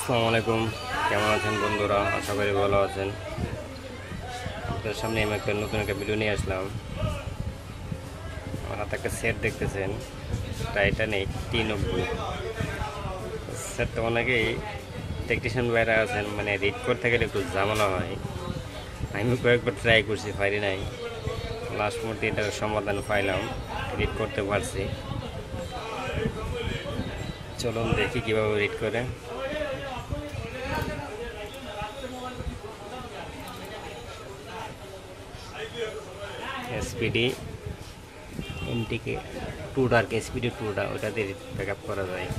আসসালামু আলাইকুম, কেমন আছেন বন্ধুরা? আশা করি ভালো আছেন। আপনাদের সামনে আমি নতুন একটা ভিডিও নিয়ে আসলাম। আমার হাতে একটা সেট দেখতেছেন, টাইটানিক T-90। সেটটা অনেকেই টেকনিশিয়ান বাইরে আছেন, মানে রিড করতে গেলে একটু ঝামেলা হয়। আমি কয়েকবার ট্রাই করছি, পারি নাই। লাস্ট মুহূর্তে এটার সমাধান পাইলাম, রিড করতে পারছি। চলুন দেখি কীভাবে রিড করে। SPD এমটিকে 2টা আর কি, SPD 2টা, ওটা দিয়ে ব্যাক আপ করা যায়।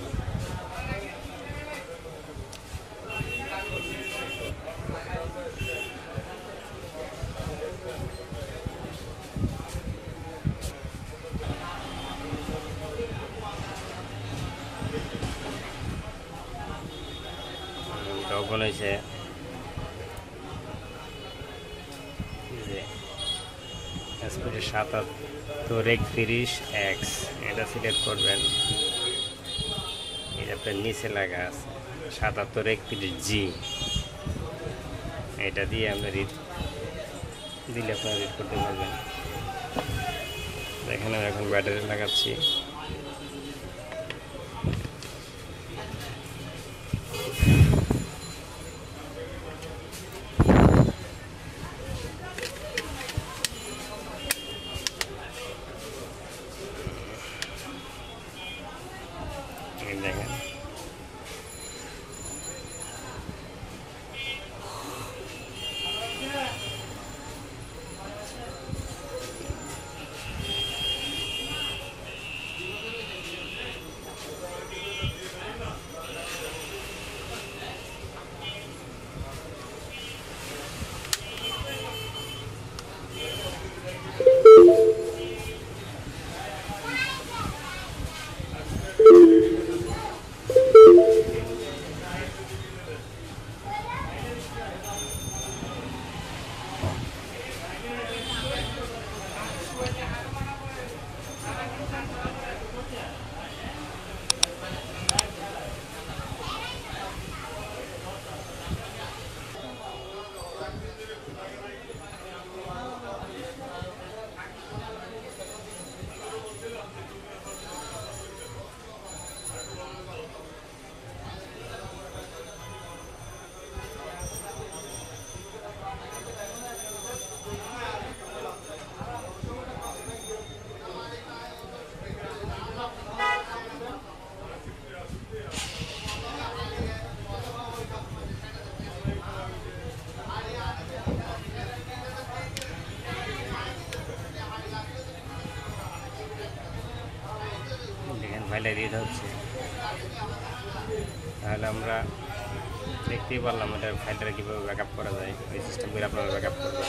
তখন হয়েছে SPD 7731X, এটা সিলেক্ট করবেন। এটা আপনার নিচে লাগা আছে 7731G, এটা দিয়ে আমরা রিড দিলে আপনারা রিড করতে পারবেন। এখানে আমি এখন ব্যাটারি লাগাচ্ছি। দেখেন ফাইলে রিড হচ্ছে, তাহলে আমরা দেখতেই পারলাম এটার ফাইলটা কীভাবে ব্যাকআপ করা যায়। ওই সিস্টেম করে আপনারা ব্যাকআপ করবেন।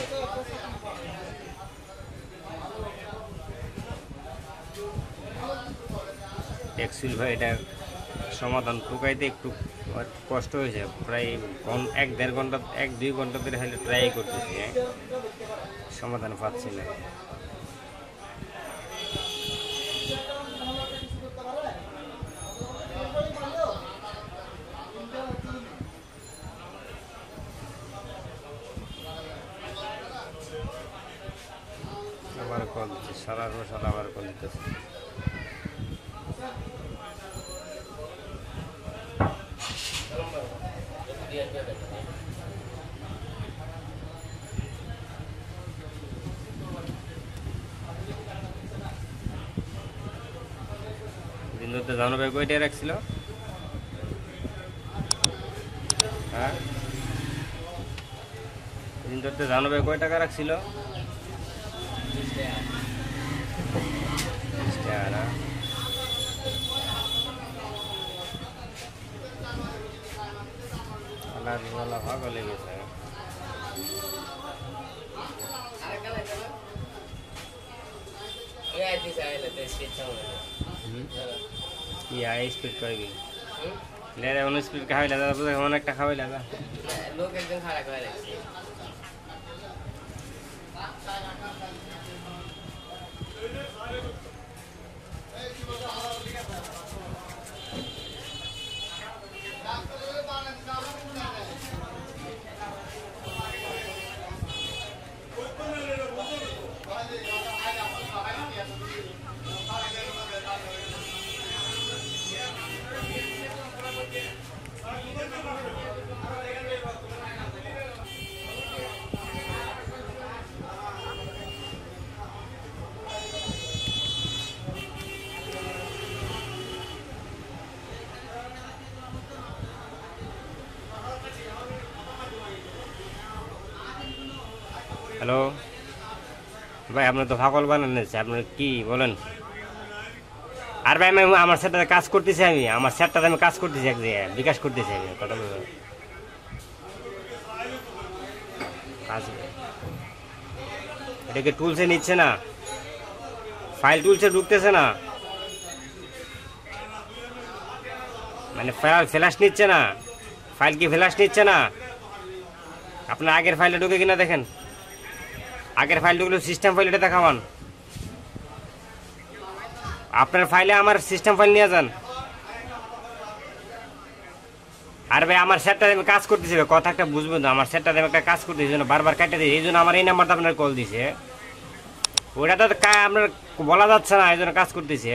অ্যাকচুয়ালি ভাই এটার সমাধান টুকাইতে একটু কষ্ট হয়েছে, প্রায় 1-1.5 ঘন্টা 1-2 ঘন্টা ধরে হলে ট্রাই করতেছি, সমাধান পাচ্ছি না। আবার কল দিচ্ছে, সারা আবার কল দিতেছে। দিনতে জানো ভাই কয়টা রাখছিল? হ্যাঁ, দিনতে জানো ভাই কয় টাকা রাখছিল? 20 টাকা না? আল্লাহ ভাগ লেগেছে। স্পিড করবি লেরে অন্য স্পিড খাওয়াইলা দাদা, অনেকটা খাওয়াইলা দাদা, লোক একজন খারাপ হয়ে যাচ্ছে। হ্যালো ভাই, আপনি তো পাগল বানান আপনার কি বলেন? আর ভাই আমি আমার সেটটাতে কাজ করতেছি, আমার সেটটাতে আমি কাজ করতেছি, এক জায়গায় বিকাশ করতেছি আমি কথা বলবো কাজ। এটাকে টুলসে নিচ্ছে না, ফাইল টুলসে ঢুকতেছে না, মানে ফ্ল্যাশ নিচ্ছে না, ফাইল কি ফ্ল্যাশ নিচ্ছে না। আপনার আগের ফাইলে ঢুকে কিনা দেখেন, আগের ফাইল ঢুকলে সিস্টেম ফাইল এটা দেখাবান। আপনার ফাইলে আমার সিস্টেম ফাইল নিয়ে যান। আর ভাই আমার সেটটা আমি কাজ করতেছি, কথা একটা বুঝবেন না, আমার সেটটা আমি একটা কাজ করতেছি, জন্য বারবার কাটে দিই, এই জন্য আমার এই নাম্বারটা আপনার কল দিছে, ওইটা তো আপনার বলা যাচ্ছে না, এই জন্য কাজ করতেছি।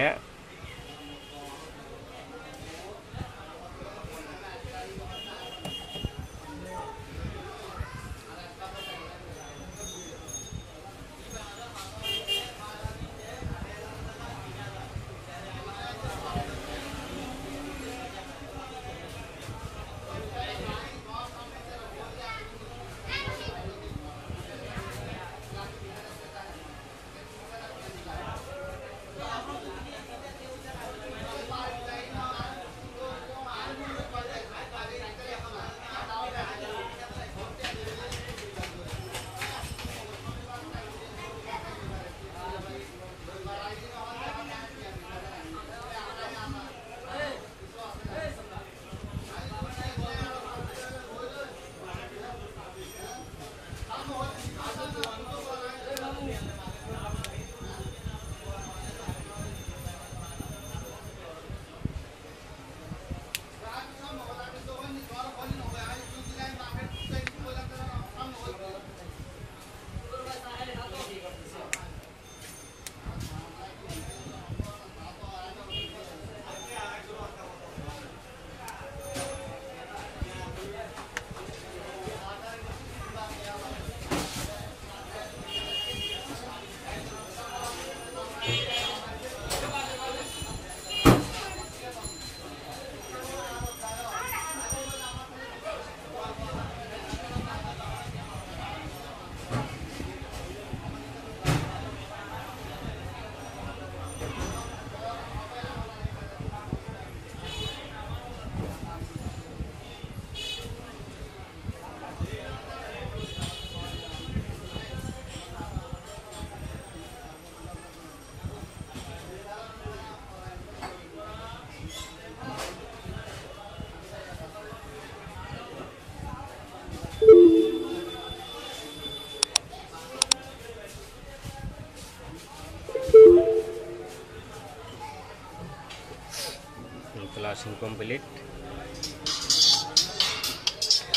Flashing complete.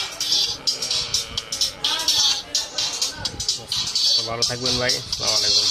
তো ভালো থাকবেন ভাই, আসসালামু আলাইকুম।